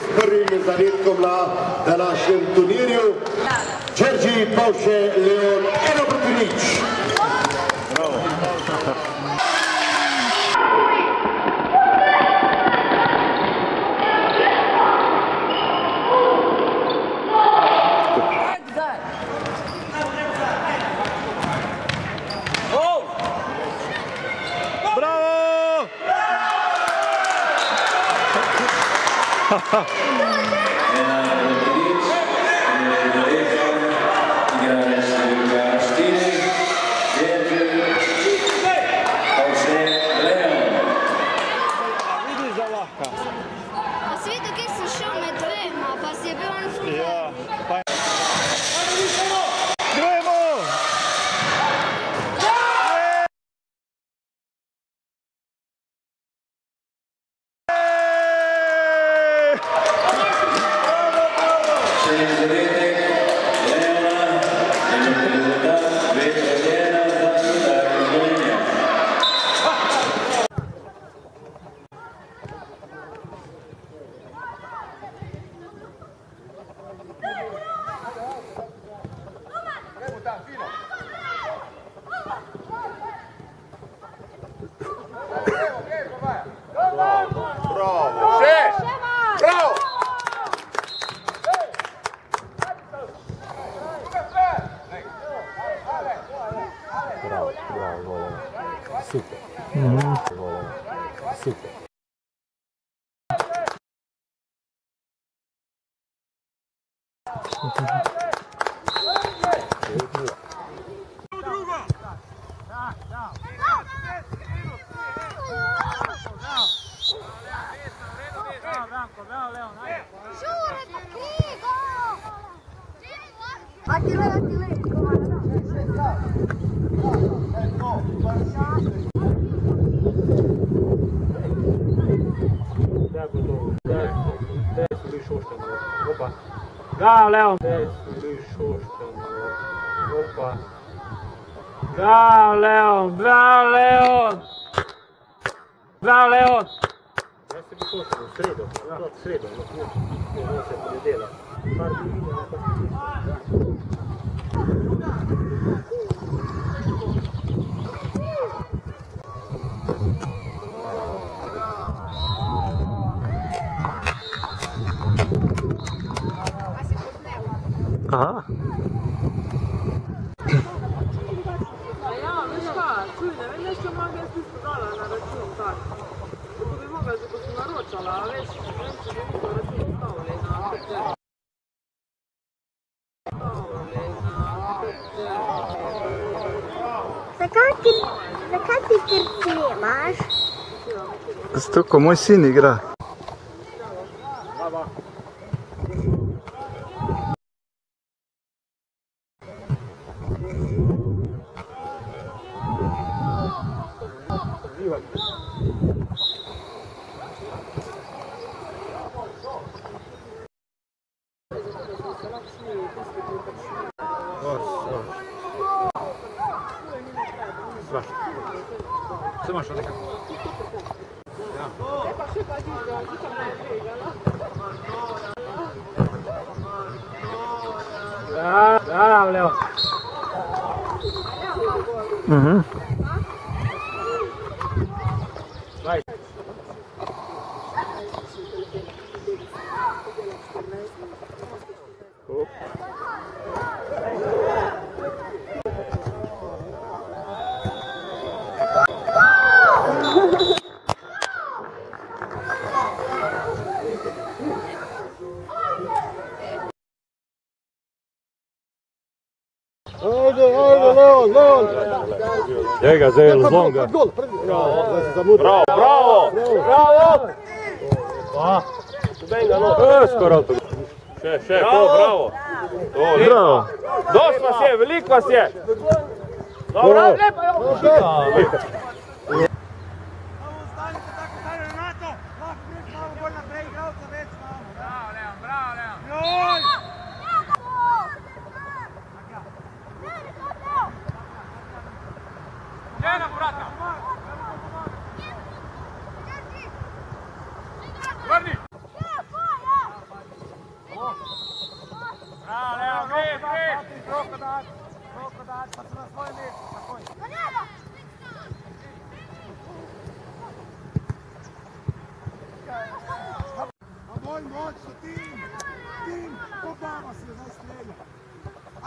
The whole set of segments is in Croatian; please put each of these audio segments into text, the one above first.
prvim zanetkom na današnjem turnirju. Djerdji Pavše Leon 1-0. Bravo. Svi dok si šel med dvema, pa si je bil on skupaj. Super. Bravo, Leon! Bravo, Leon! Bravo, Leon! Bravo, Leon! Ja se bi točno v sredo, ne se ponedeljek. Par dni Aha. Ja, veš kaj, čuj, ne vem, nešto moram jaz tisto dala na račun, tak. To bi mogla, že ko sem naročala, a veš, ne vem, če bi mi to račun stavili na krče. Zakaj ti krci imaš? Zato, ko moj sin igra. Co masz, Radek? Bravo, Leo. Vai. Leon! Njega, Zel, zlonga. Bravo, bravo! Bravo! Skoro to. Še, bravo! Bravo! Dost vas je, veliko vas je! Dobro, lepo,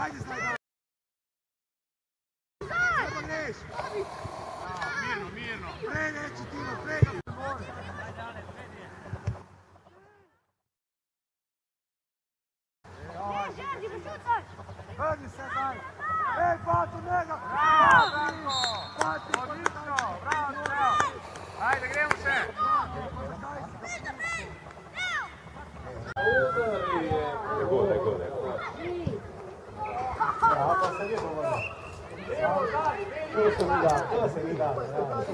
Vrni se zdaj! Ej, Batu, njega! Bravo! Bravo! Ajde, gremo še! To se mi da.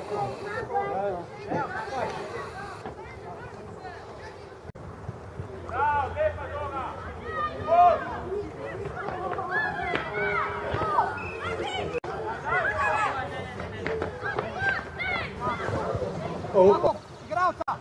Bravo, lepa toga! Opa! Igralca!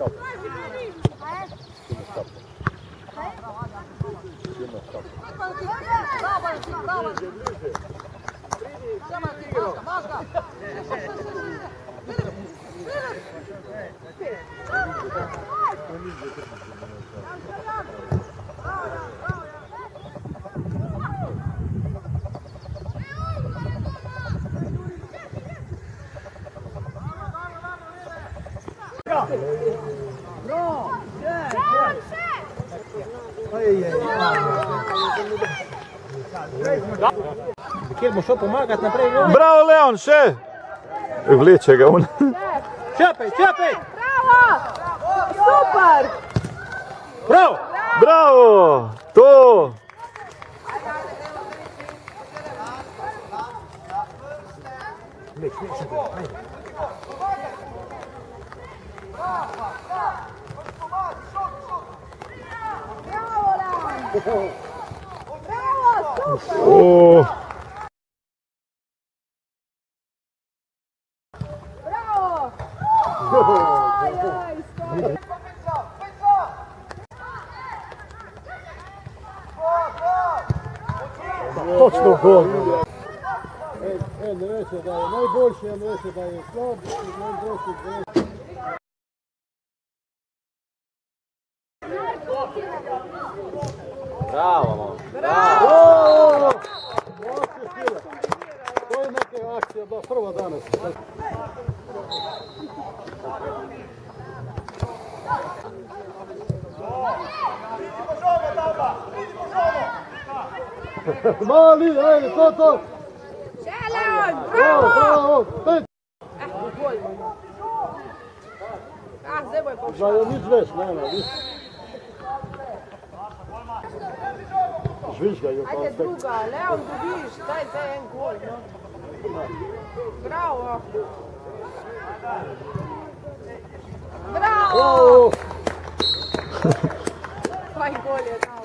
Kjer bo šel pomagati naprej? Bravo, Leon, še! Vleče ga on. Čepaj, čepaj! Bravo! Super! Bravo! Bravo! To! O! Točno gol. Ne reče, da je najboljši, ne reče, da je slab, najboljši dve. Bravo, Bravo! To je neka akcija, bila prva danas. Mali, ajde, to! Leon, Bravo, bravo! bravo! Zdaj bo je pa Da je nič več, ne, nič. Žvižga jo pa. Ajde druga, Leon dobiš, daj zdaj en gol, no. Bravo! Bravo! Tvoj gol je dal.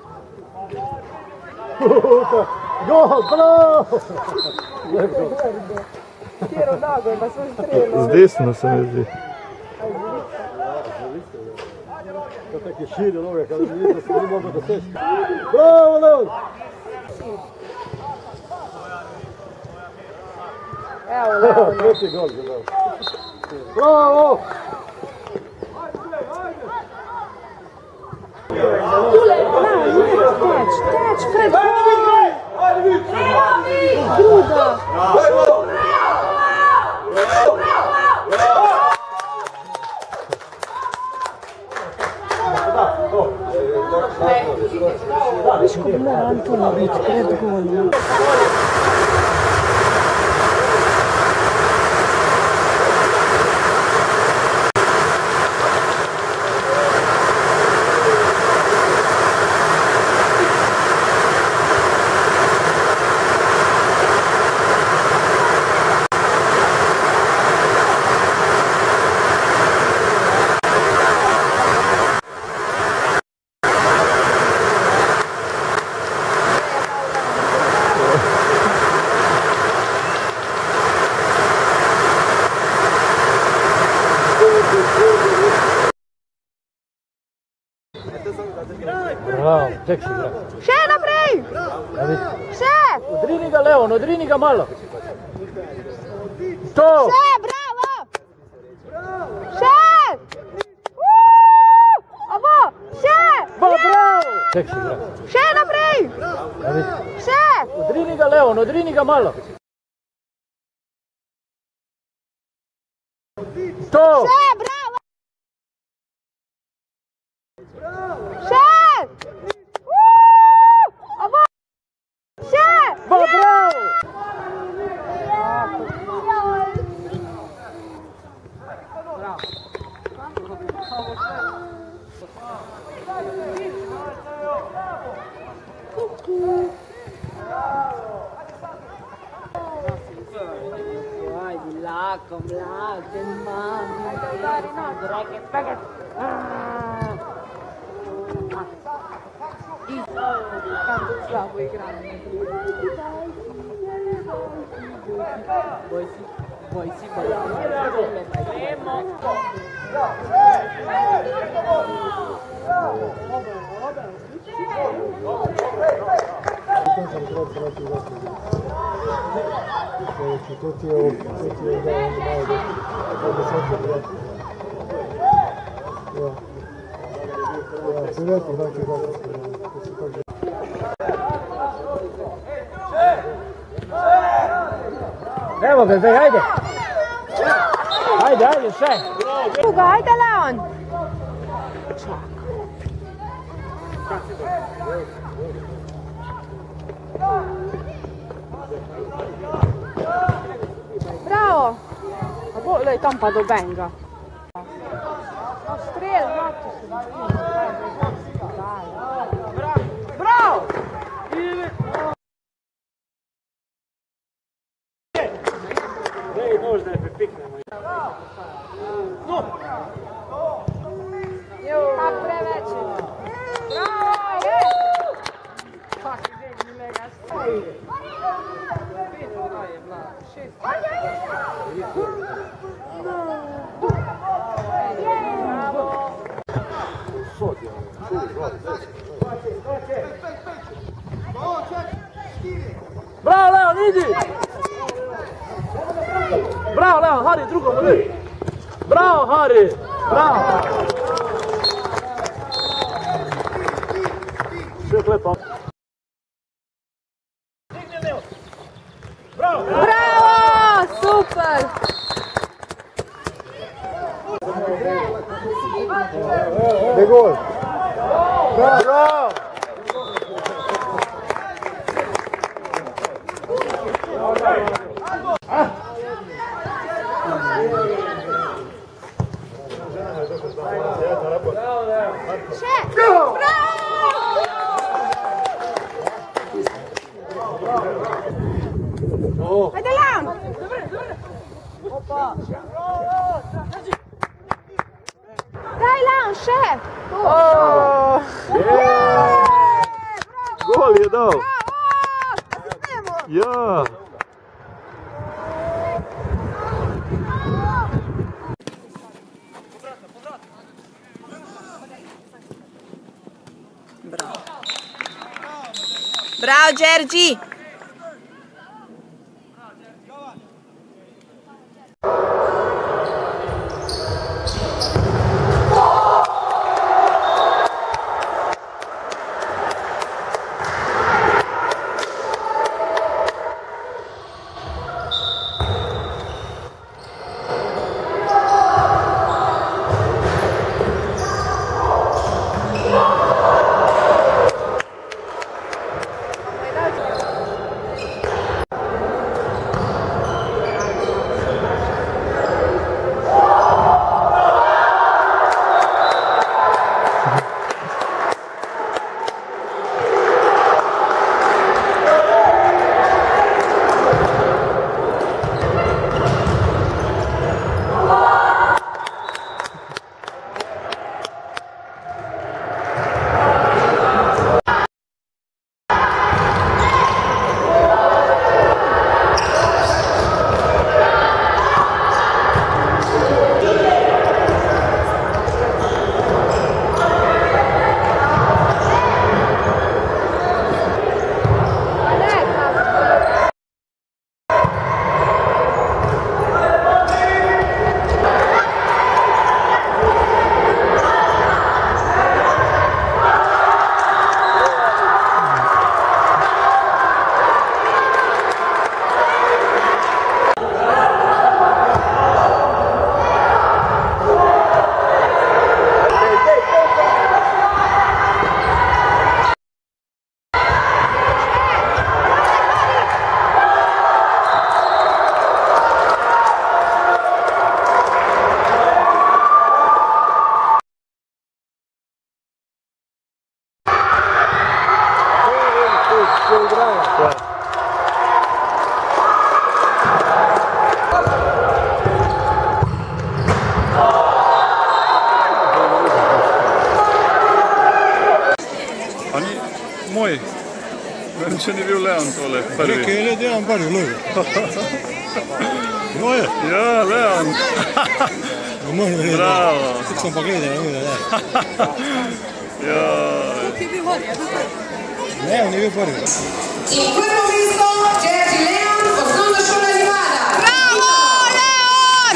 Gol, bravo! Kjero nogo, pa svoj strelo. Z desno se mi zdi. To taki širi noge, kada mi da se ne mogu doseći. Bravo, Leon! Evo, Leon. Treći gol je dao. Bravo! Teč, pred gol! Druga! Viš, ko bi mora Antonović pred gol. Bravo, ček si igra. Še naprej! Še! Odrini ga, Leon, odrini ga malo. To! Še, bravo! Še! Abo, še! Bravo! Ček si igra. Še naprej! Še! Odrini ga, Leon, odrini ga malo. To! Še, bravo! Še! Še! Bravo! Lako, mlade, mami, reket, peket. I tanto slabo igramo. Voi si. To ti je ovo prijetno, znači Evo ga, zdaj, ajde! Ajde, še! Druga, ajde Leon! Bravo! A bo, lei tampa do benga. Strel, bravo! Bravo! Daj nož da je prepiknemo. Kak preveče! Bravo! Svaki dek mi lega Bravo, Leon, idi! Bravo, Leon, Hari, drugo bude! Bravo, Hari! Bravo! Sve klepa. Bravo! Bravo! Super! De gol! Bravo! Ajde Leon! Daj Leon, še! Gol je dal! Bravo! Ja! Bravo, Djerdji! moj. Če ni bil Leon tole prvi. Rekaj je Leon prvi, Leon. Moje? Ja, Leon. Bravo. Tako sem pa gledal, ne. Ja. Leon je bil prvi. In prvo mesto Djerdji Leon, osnovna šola Livada. Bravo, Leon!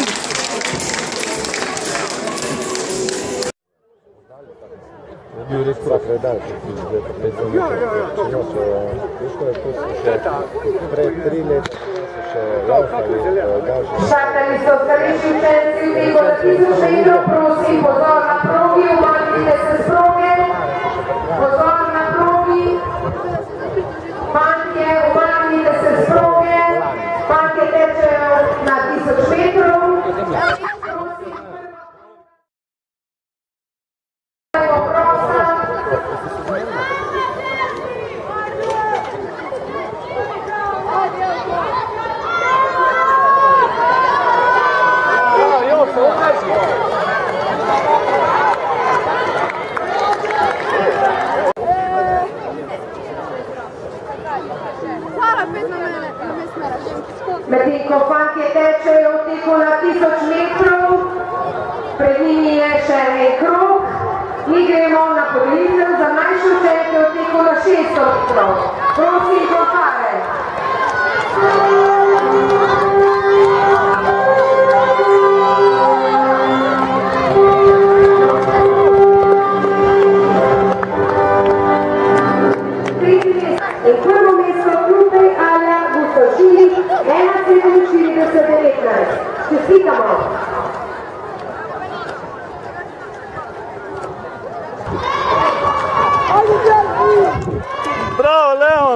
Bil res prav dal, če si zdaj pa 5 minut. Težko je tudi še pred 3 leta, so še laufali, daljši. Štartali so starejši učenci, preko na 1000 metrov, prosim, pozor na progi, umaknite se s proge. Pozor na progi. Fantje, umaknite se s proge. Fantje tečejo na 1000 metrov. Medtem ko fantje tečejo v teku na 1000 metrov, pred njimi je še en krog, mi gremo na podelitev za mlajše učenke v teku na 600 metrov. Prosim, fanfare. In prvo mesto tukaj Alja Gustošili, 1,47,19. Čestitamo. Bravo, Leon.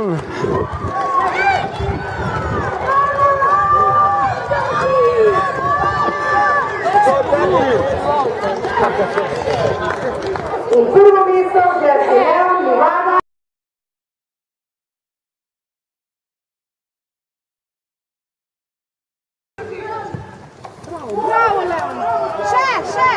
In prvo mesto Djerdji Leon, Livada. Bravo, Leon! Še, še!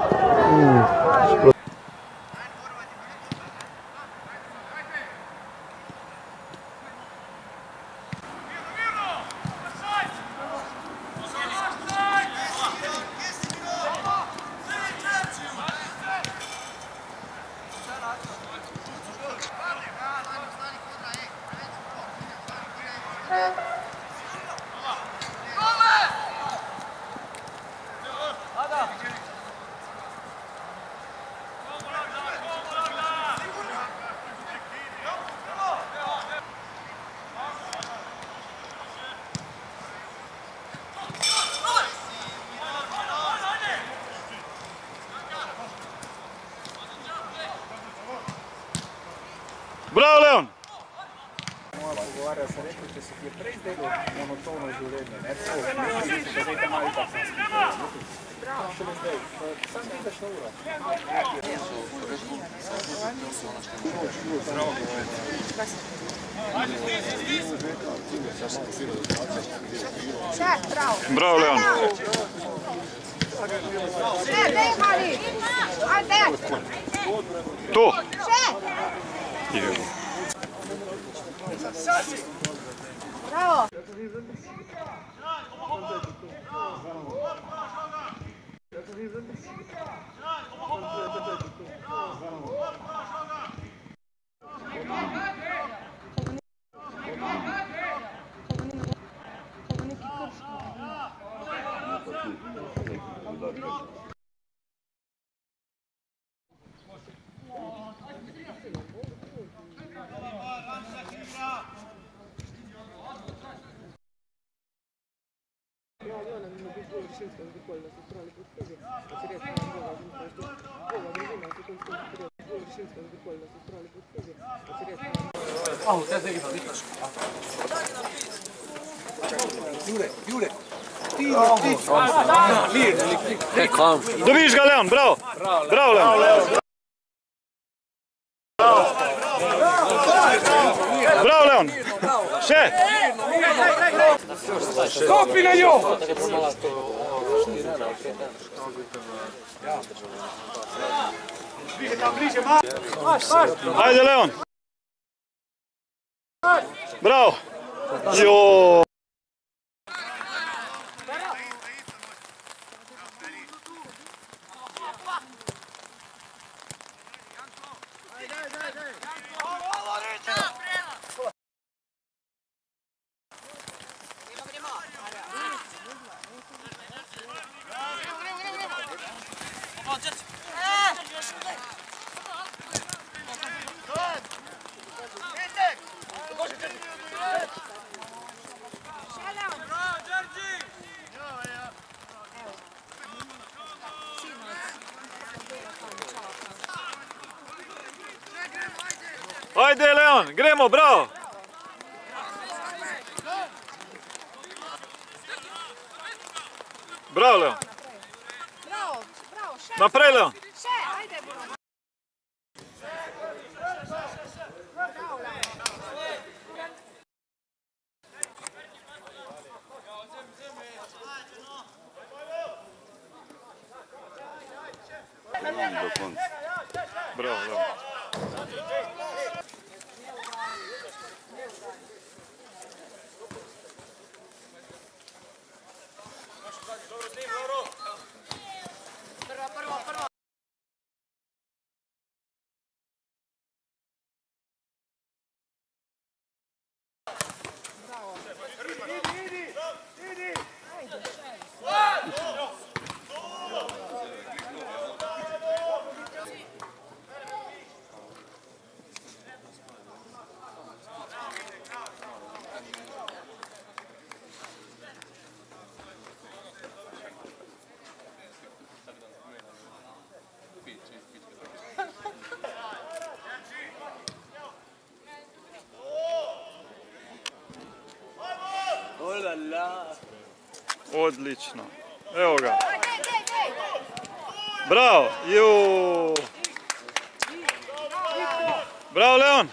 Bravo, Leon. Pogovarjal sem rekel, če se ti je prej zdelo monotono življenje, ne tako, ne vidiš, da zdaj te malo itak sem spikal. Šele zdaj, sam vidiš na uro. Še, bravo! Bravo, Leon. Še, dej, Mali! Ajde! Tu. Še! Bravo! Dobiš ga, Leon, bravo. Bravo, Leon. Bravo, Leon. Še. Stopi na njo! Ajde, Leon. Bravo! Jo! Ajde, Leon, gremo, bravo! Bravo, Leon! Naprej, Leon! Bravo, Leon! Odlično. Evo ga. Bravo. Ju. Bravo, Leon.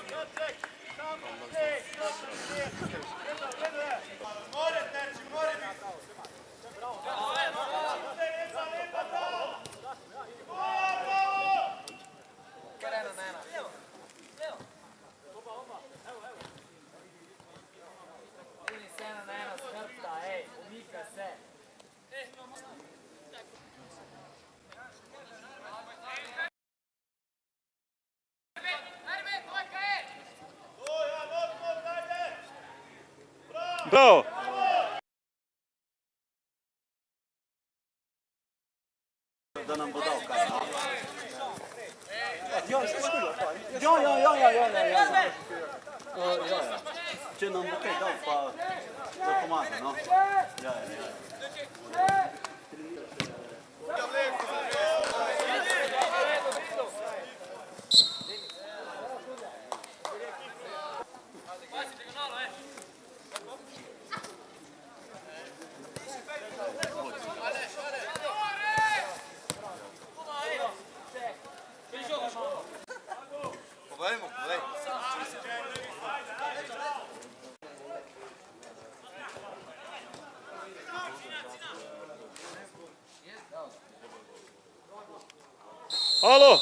Bravo. Da nam bo dal kaj. Ja. Če nam bo kaj dal, pa da pomaga, no. Ja. Alo.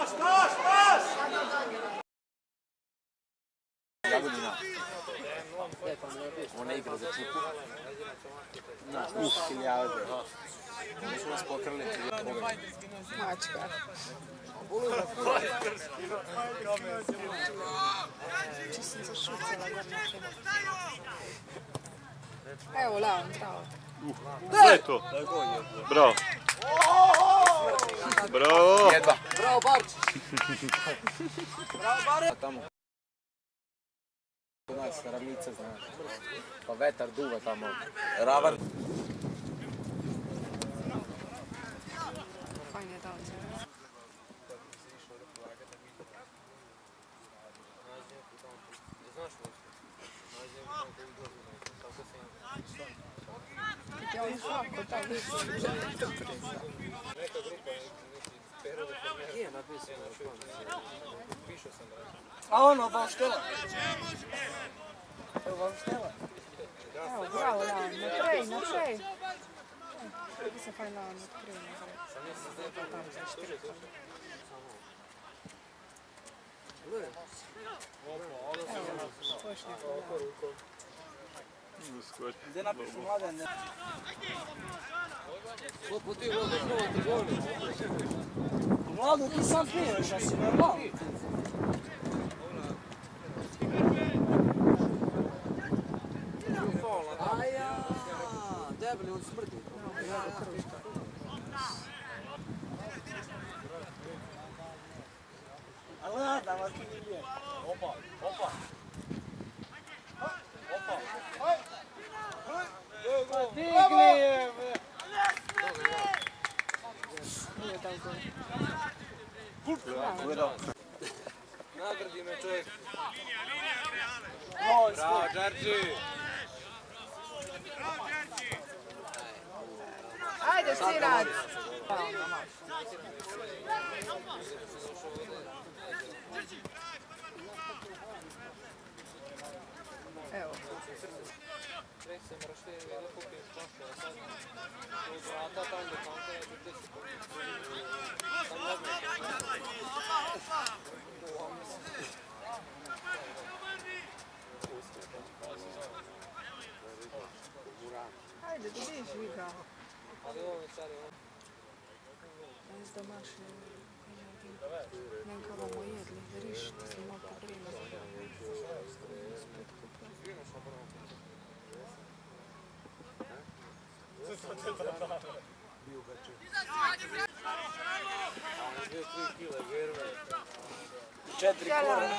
Jagodina. Ona igra za čupu. Hiljade. Mi su nas pokrali. Mačka. Čisto sam zašucala ga na krenu. Evo, Leon, bravo. Sve je to. Bravo. Bravo. Jedva. Bravo, Barčić. Tamo. Kod nas ravnice, znaš. Pa vetar duva tamo. Ravan. Fajn je dao se. Ja on svako taj Neka grupa nije napisano na filmu. Pišao sam da. A ono, baš štela. Evo, baš štela. Evo, bravo, Leon, naprej, naprej. Kako se fajn Leon, naprej, naprej. Tamo za štirka. Evo, pošli Leon. Gdje napišu mladen, ne? Mladu, ti sam piješ, a si normalno. Aja, debeli, on smrdi. Ali nada, ma ti nije. Opa, opa. Digni je, be! Nagradi me čovjek. Bravo, Djerdji. Ajde, Sirac! Evo. Prej sem raštel, da kupim čašu, a sad od vrata tam do konta je 10. Ajde, da vidiš Vika. Ali ovo je cari, Bez domašnje. Nekako bomo jedli, riš, da smo malo pogrijeli. Spet kupili. Četiri kore.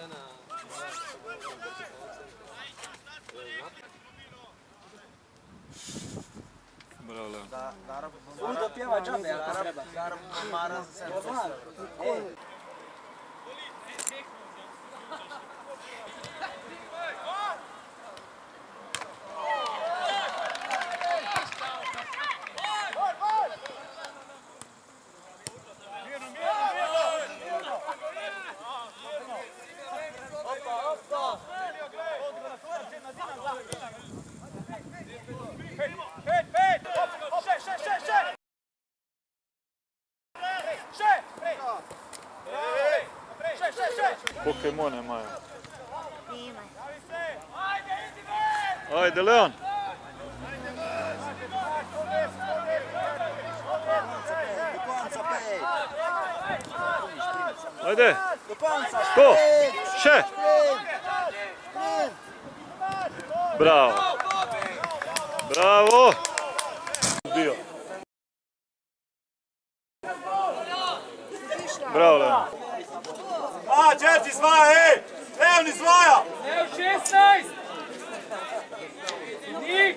Bravo, Leon. Udo pjeva džabe, ako treba. Pokemone Maja. Ajde, Leon. Ajde. Ko? Še? Bravo. Bravo. Bio. Bravo, Leon. A, Djerdji zvaja, ej! Leon izvaja! Evo 16! Nik!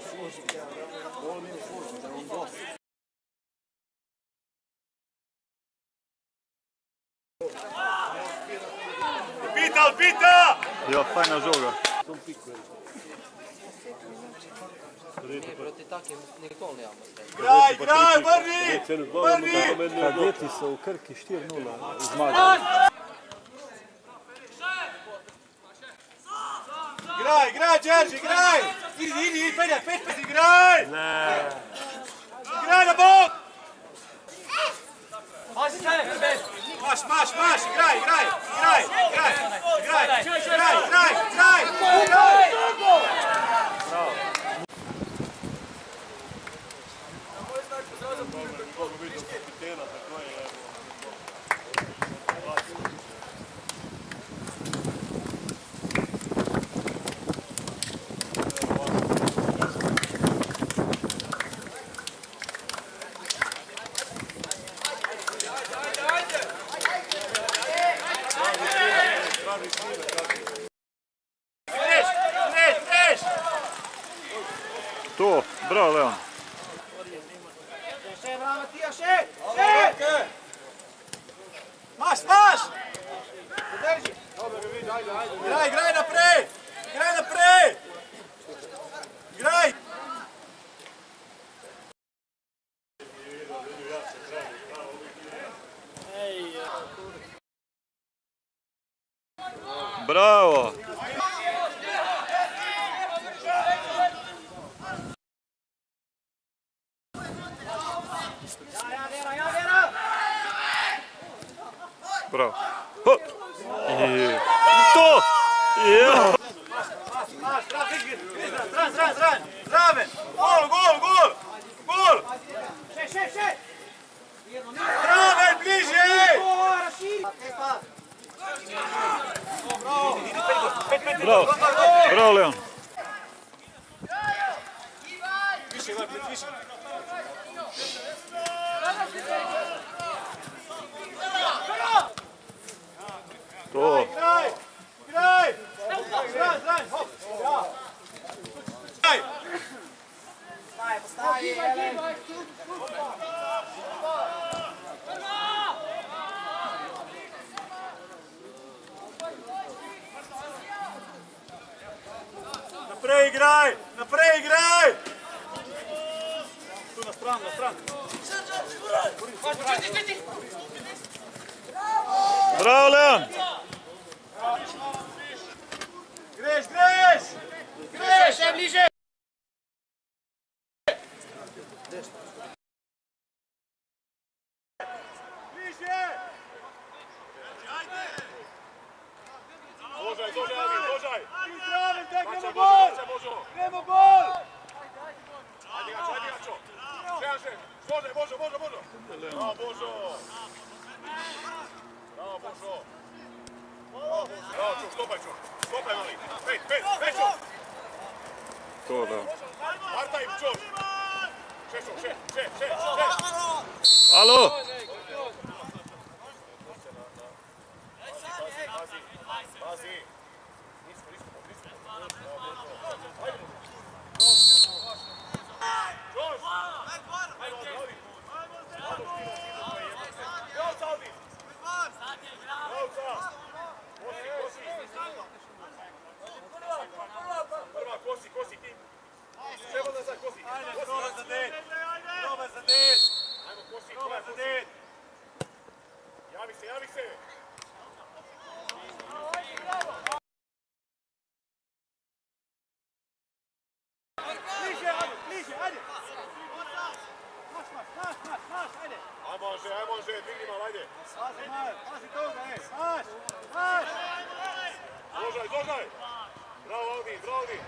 Pita, pita! Ja, fajna žoga. proti takim nikoli nemamo sreće. Graj, graj, vrni! Vrni! Kadeti so v Krki 4-0 zmagali. Graj, graj, Djerdji, graj! Idi, Peđa, peti, graj! Ne. Graj na bok! Pazi se, bez! To, bravo Leon. Še, bravo Matija, še! Maš! Djerdji! Graj naprej! Graj! Bravo! Bravo. Hop! I to! Ja! Zraven! Gol! Še! Zraven, bliže! Bravo Leon. Više. To. Graj! Zran, hop! Graj! Postavi! Naprej igraj! Tu na stran. Bravo Leon. Greš! Še bliže! Zožaj! Gremo gol! Ajde gačo! Zožaj, Božo! Bravo, Božo! Bravo, stopaj, mali! Pet, To da. Marta im, Čoš! Še! Alo! Pazi! Kosi tim! Čemo nazad, Kosi! Dobar za ded! Ajmo, Kosi! Javi se! Bliže, ajde! Maš, ajde! Aj može, digni malo, ajde! Pazi toga, maš! Zožaj! Bravo, Aldi!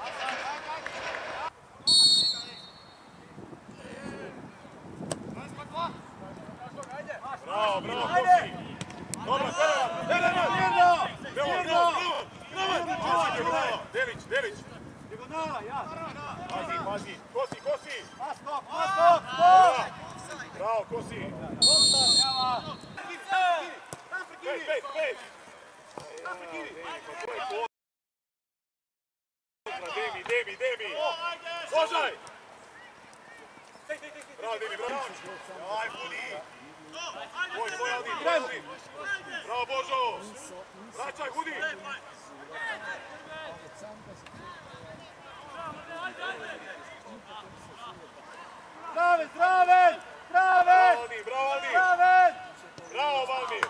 Bravo, Kosi! Dobra, Mirno! Delić! Diagonala, ja! Pazi! Kosi! Pas skok! Bravo, Kosi! Pet! Demi! Zožaj! Bravo, Demi, bravo! Aj, Budi! Tvoj, Aldi! Bravo, Božo! Vraćaj, Budi! Zdraven! Bravo, Aldi! Bravo, Balmir!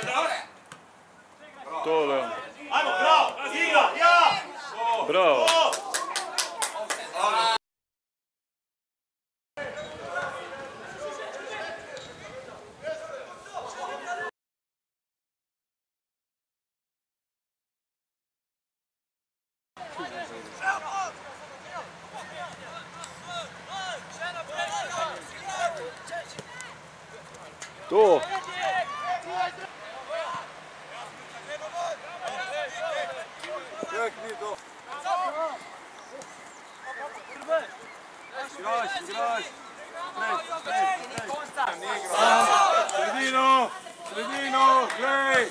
To, Leon. Ajmo, bravo! Igra! Ja! Bravo. To. Sredino! Sredino! Grej!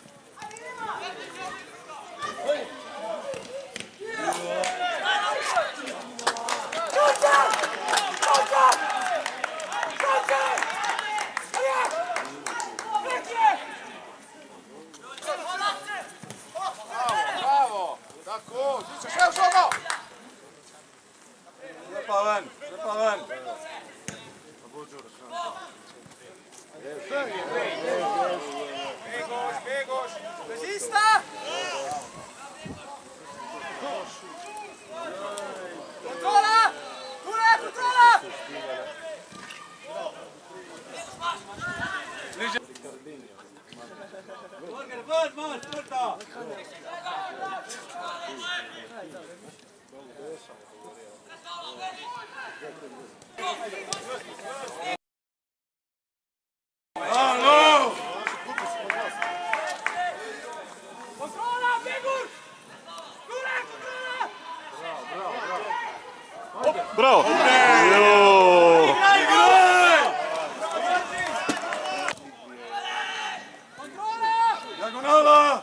Bravo! Tako, Zice, sve u šogo! Lepa ven, lepa ven. Begoš, begoš! Bezista! Kontrola! Ture, kontrola! Borger, ven, man, čvrta! Alo! Kontrola, Begur! Ture, kontrola! Bravo. Igraj, igraj! Kontrola! Diagonala!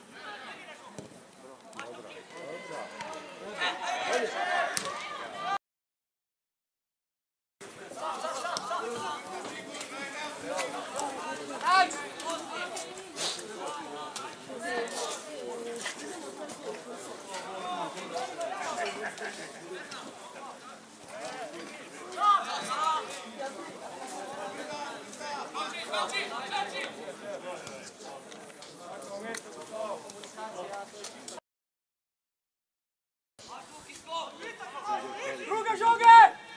Druga žoge!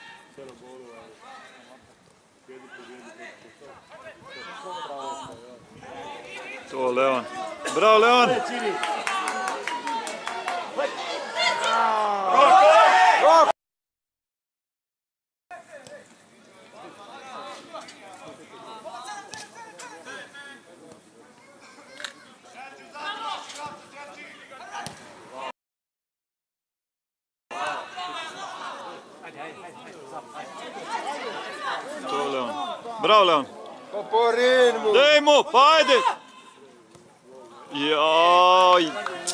To, Leon. Bravo, Leon. To, Leon. Bravo, Leon. Po ritmu! Dej mu, pa ajde! Jaj!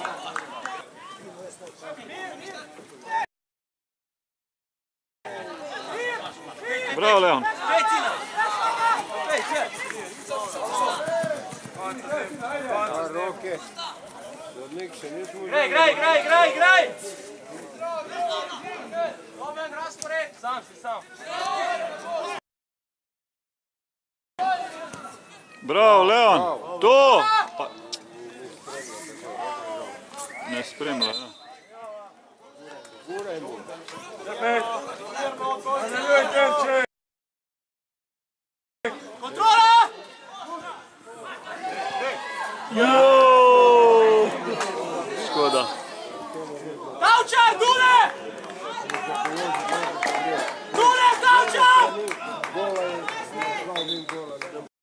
Bravo, Leon. Roke. Sodnik še nismo... Graj! Omen raspored! Sam si, sam. Bravo, Leon. To! Ne spremlja, ja. Guraj mu. Kontrola! Škoda. Tavčar, Dule! Dule, Tavčar! Gola je, slavim gola.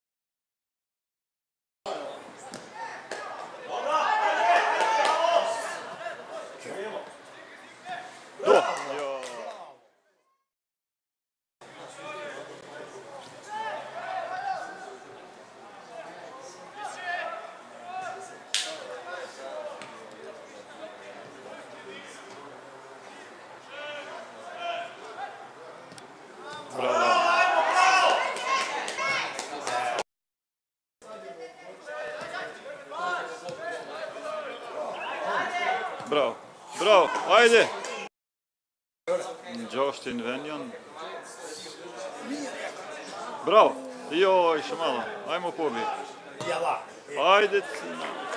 Bravo, bravo, ajde! Justin Venjan. Bravo, joj, še malo, ajmo pobij. Ja, Ajde, sina.